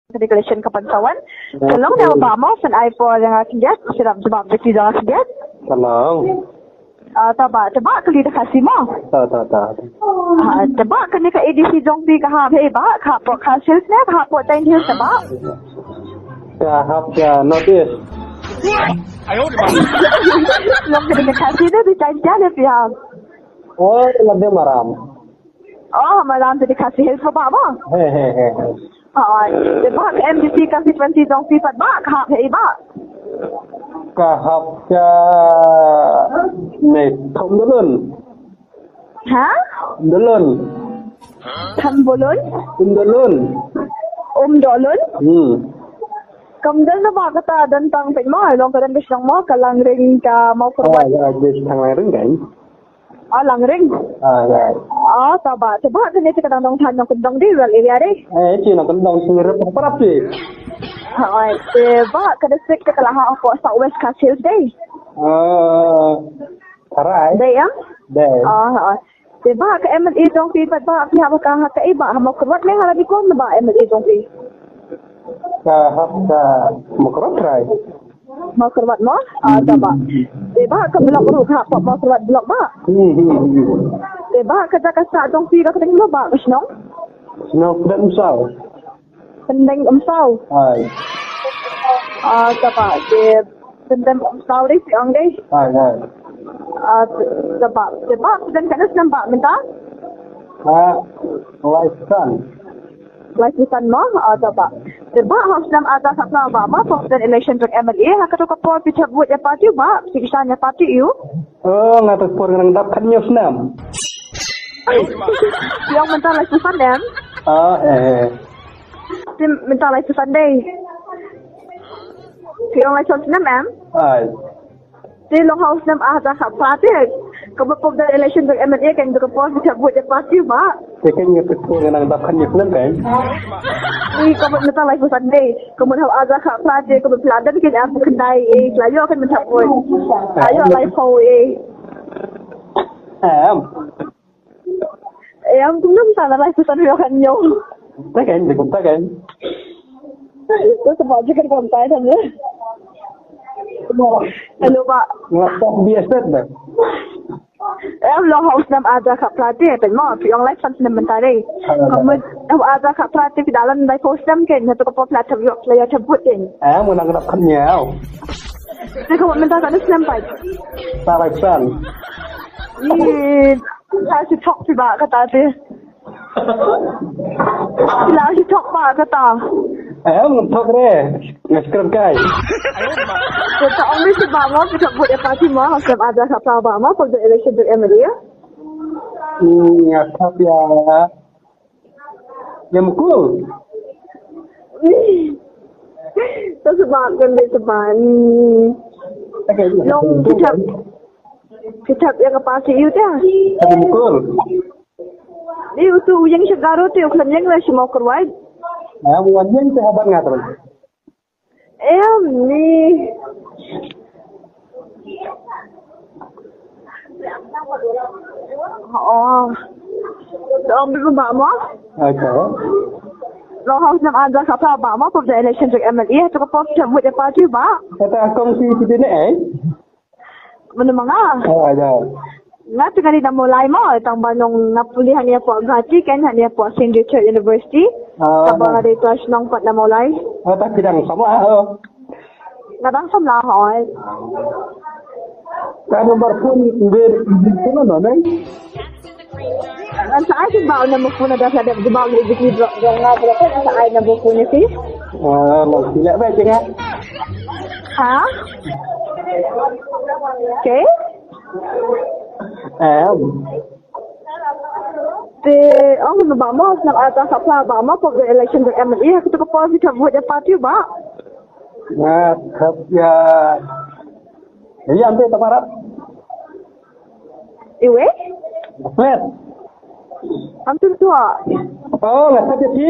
Regulation Kapantauan. Tolong daw ba mo sa iPhone yang akan get sirap jawab di dalam get. Tolong. Taba kali dah kasih mo. Tak. Taba kani ka EDC jong pi ka ha be ba ka po ka sales ne ka po tain dia taba. Kahap ya notice. Long kani ka kasih dia di tain dia le pi ha. Oh, lebih maram. Oh, malam tu dikasih help ba mo. He. Taba MDC constituency jong pi pat ba ka be ba. Kahap ya thông dulun. Ha? Dulun. Thambolon? Dulun. Dolon? Kamdal na ba kata dantang pin mo? Long ka dan bisang mo kalang ring ka mau kurwan. Jadi thang lain ring kan? Lang ring. Ya. Taba kani ka dang than ng kundang di real area di. Cina kendang sirap parap sih. Ba kada sik ka kalaha ako sa West Coast Hills Day. Taray. Day ya? Day. Ba ka MLA jong pipat ba piha ka ka iba mau kurwan me halabi ko na ba MLA jong pi. Kahap ka makrot try. Mau kurwan mo? Taba. Ba ka blok ru ka mau kurwan blok ba? Ba ka sa jong pi ka ting lo ba kasnong? Snow dan usau. Pendeng umsaw. Ay. Taba. Pendeng umsaw di siang di. Ay. Taba. Dan kanas nampak minta? Laisan mo? Taba. Taba, haus nam ada sa ba ma for the election to MLA hakato ka po pichat buat ya party ba? Sikisanya party you? Oh, ngatas por nang dapat news nam. Yang minta laisan dem? Minta laisan day. Yung laisan nam ma'am? Ay. Di long house nam ada sa party. Kamu po the election to MLA kan to po pichat buat ya party ba? Sekin ngatas por nang dapat news nam kan? Kamu minta laisan day. Kamu tahu ada sa party kamu peladan kan aku kendai layo akan minta buat. Ayo laisan Em cũng nắm sao là lại tôi nóiกันnhau. Tay kan, cũng tay kan. Tôi sẽ bảo cho cái con tay thôi nhé. Hello Pak. Ngapok biasa dah. Em lo house nam ada kat pelatih pen mo, pi online fans nam mentari. Kamu ada kat pelatih di dalam dai post nam kan, satu kapal pelatih yok player cabut kan. Menang dapat nyau. Jadi kamu minta sana snap pai. Salah pesan. Saya si talk tiba kata dia. Sila si talk ba kata. Mentok deh. Ngeskrip kai. Kita only si bama kita buat party mo, hasab ada kat bama for the election to MLA. Ngatap ya. Yang mukul. Terus sebabkan dia sebab long kita yang kapasi you dia. Yang mukul. Dia tu yang segaro tu yang yang lah semua kerwai. Bukan yang sahabat ngatur. Ni. Ambil bama. Okay. Long house nam ada kata bama for the election to MLA tu kapal buat party ba. Kata kongsi kita ni Mana mga? Ada. Nga tinggal dah mulai mo itang banong napuli hanya po agati kan hanya po St. Richard University. Sabang ada kelas nong pat na mulai. Tak kidang sama Nadang samla hoy. Kan nomor pun sino no nai? Ang sa akin ba na mo puna dah ada di bawah di blog nga berapa sa ay na buku ni si? Mau sila ba jenga? Ha? Okay. Ang ba mo na ata sa ba mo for the election to MLA ako to positive vote party ba? Ya. Jadi ambil taparat. Iwe? Fet. Antum tua. Oh, nggak jadi.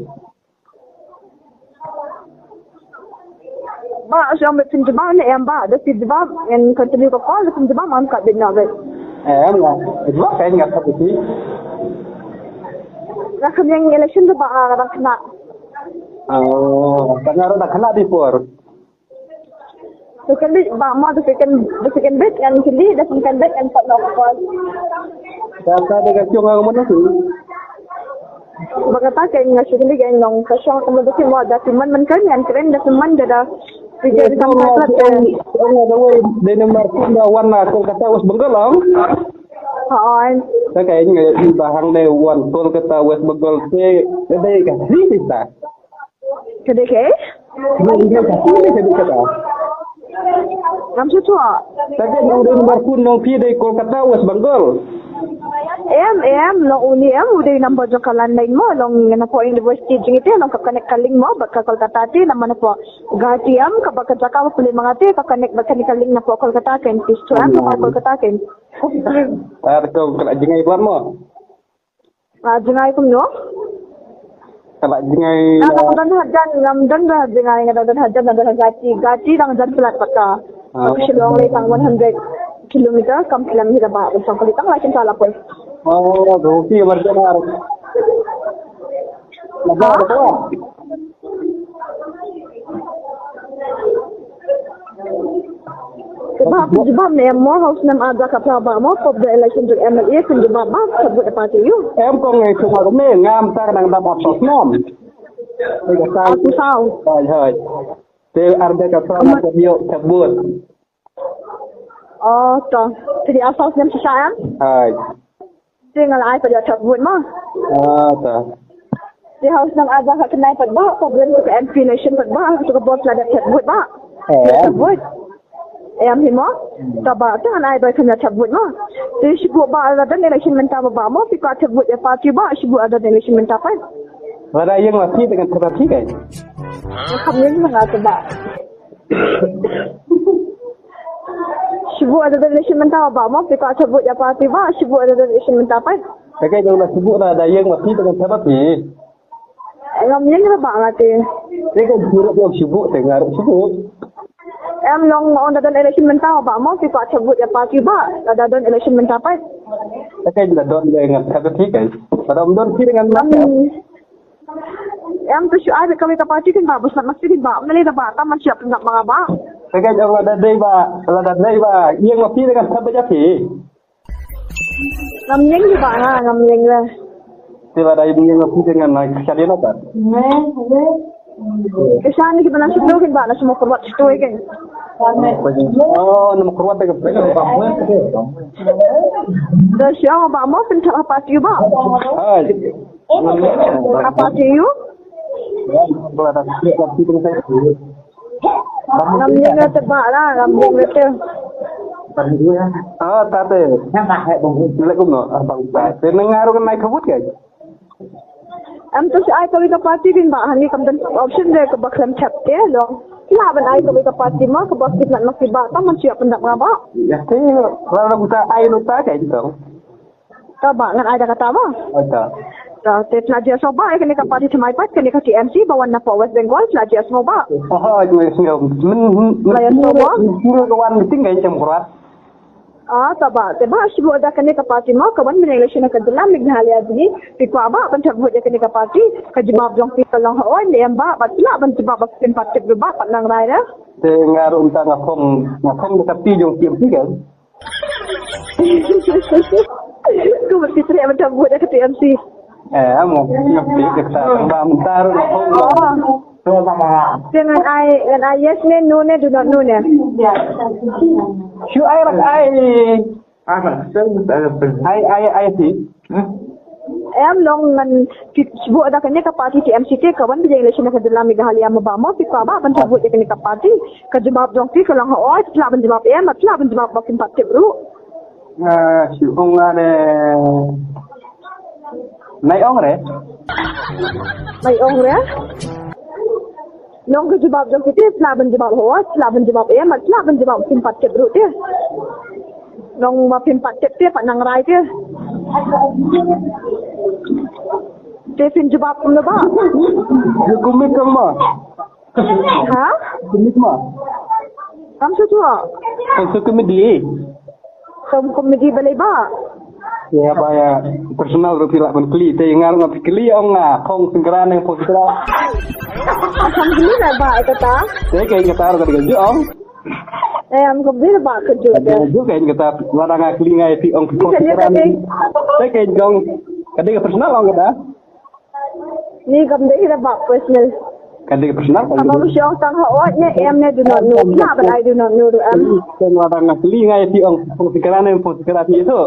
Ba, siya may pinjabang na yan ba? Dahil pinjabang, yan continue ko call, pinjabang man ka din na ba? Enggak. Itu kayak nggak jadi. Nah, kami yang election tu ba, kadang kena. Oh, pengaruh dah kena di pur. Second bit, bama tu second bit kan kili, dah second bit kan 4 lokal. Kata dengan cium orang mana tu? Bagata kan ngasih kili kan nong kasong kemudian tu mau dah teman kan yang keren dah teman dah pikir sampai Orang dah wei di nomor dah warna Kolkata West Bengal. Haan. Saya kayaknya di bahang deh wan Kolkata West Bengal se ada kan sih tak? Kedai ke? Dia kata. Nam sutua. Tapi udah nomor pun nong pi dari Kolkata West Bengal. Long uni udah number jokalan lain mo long na po university jing ite long kakanek kaling mo baka Kolkata ti naman na po gatiam kabaka jaka puli mga ti kakanek bakanik kaling na po Kolkata ken pistuan mo Kolkata ken. Kau kena jengai buat mo. Jengai kum no? Kena jengai. Dan hajan ngamdan dah jengai ngadan hajan dan gati lang jan pelat paka. Silong lay tang 100 kilometer kam kilometer ba usang kalitang lakin sala po. Oh, doki berjalan. Lepas apa? Sebab ni mo house nam ada kapaba mo for the election to MLA kun jebab ba sebut parti you. Em ko ngai cuma kami ngam tar nang dapat sos nom. Aku tahu. Hai. Te arda ka sama dia sebut. Oh, toh. Jadi asal nam sisayang? Hai. Tinggal ai pada sebut mo. Toh. Di house nam ada ka kenai pad ba problem ke MP nation pad ba tu ke bos la sebut ba. Sebut. Em himo taba tu anai ba kena sebut mo. Di sibu ba ada election menta ba mo pi ka sebut ya parti ba sibu ada election menta pa. Ada yang masih dengan terapi kan? Kami ni mengata ba. Sibu ada election menta ba mo pi ka sebut ya parti ba sibu ada election menta pa. Kakak jangan sebut ada yang masih dengan terapi. Kami ni ba ngati. Dia kan buruk yang sibuk dengar sibuk. Em long on ada election menta ba mo pi ka sebut ya parti ba ada election menta pa. Kakak juga don dengan terapi kan? Pada don dengan mana? Em tu syai kami ka parti kan ba besar masih di ba mali da ba ta man siap nak mga ba. Kakak jangan ada dai ba, yang masih dengan terapi. Ngamling di ba nga ngamling la. Tiba ada yang masih dengan kalian apa? Kesan kita nak sebelum ba na semua korbat stoy kan. Oh, nama keruat dengan Dah siapa ba mo pun tak parti ba. Hai. Apa you? Ngamling la teba lah ngamling la tu. Tate. Assalamualaikum no. Abang Ustaz. Dengar kan naik kebut kan? Am tu syai kami ka parti din ba hani kam dan option dia ke baklam chapte lo. Laban ai kami ka parti ma ke bakit nak makiba ta man siap pendak ngaba. Ya, kalau kita air lupa kayak gitu. Ta ba ngan ai da kata ba? Betul. Ta te pelajar soba ai kini ka parti semai pat kini ka TMC bawan na West Bengal pelajar soba. Oh, Pelajar soba. Suruh kawan meeting kayak jam kurat. Taba teba sibu ada kini ka parti ma kawan min election ka dalam Meghalaya ni pikwa ba ban sebut ya kini ka parti ka jibab jong pi long hoan ni amba ba la ban jibab ba ken parti ba pat nang rai dah. Dengar unta ngakong dekat jong TMC kan? Ku mesti teriak macam buat dekat TMC. Mau ngerti kita bentar. Dengan ai yes ne no ne do not know ne. Shu ai rak ai. Ai sih. Em long ngan buat ada kanya ka parti TMC ke kawan bijang election ka dalam Meghalaya mabama pikwa ba ban sebut ya kanya ka parti ka jawab jong ti ka lang ho tla ban jawab em tla ban jawab bakin parti bro. Shu ong ane. Nai ong re. Nai ong re. Nong ka jawab jong ti tla ban jawab ho tla ban jawab em tla ban jawab bakin parti bro ti. Nong bakin parti ti pat nang rai ti. Stephen jawab kum ba? Kumit kamu. Ha? Kumit mah. Kam setua. Komedi. Komedi balai ba? Ya baya personal rupila menkli te ngar ngap kli ong nga kong singkran yang positra. không biết là bà kata. Saya kayak kata orang kerja om. Em không biết là bà kerja dia. Juga kayak kata orang kelingai si ong konseran. Saya kayak jong kadang personal orang kata. Ni không biết là bà personal. Kadang personal. Kalau mesti orang tang hawatnya em ni do not know. Kenapa I do not know em? Orang kelingai si ong konseran itu.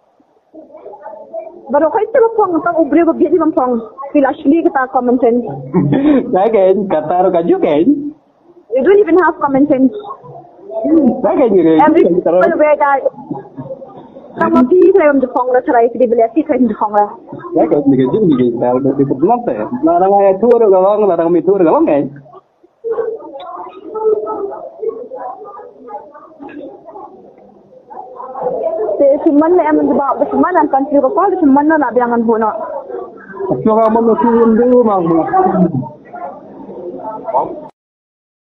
Baru kau itu bapang tang ubri babi di bapang. Filashly kita common sense. Saya kayak kata orang kerja kayak. You don't even have common sense. Saya kayak gini. Every where that. Kamu pergi dalam Jepang lah cerai di beli asyik di Jepang lah. Saya kayak gini jadi kalau di Jepang tu, larang ayat tur galong, larang mitur galong kan? Semuanya em menjebak bersama dan country lokal semuanya nak biangan buat. Kalau kamu mesti dulu mang.